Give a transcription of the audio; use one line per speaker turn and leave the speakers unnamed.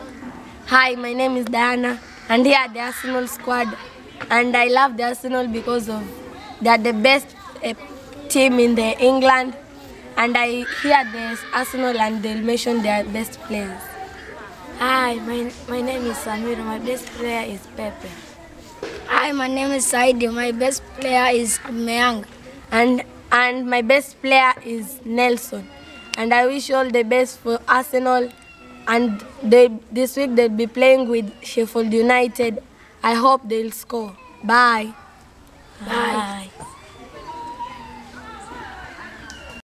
Hi, my name is Diana, and here at the Arsenal squad. And I love the Arsenal because of they are the best team in the England. And I hear the Arsenal and they'll mention their best players.
Hi, my name is Samir. My best player is Pepe.
Hi, my name is Saidi. My best player is Meang.
And my best player is Nelson. And I wish all the best for Arsenal. And this week they'll be playing with Sheffield United. I hope they'll score. Bye.
Bye.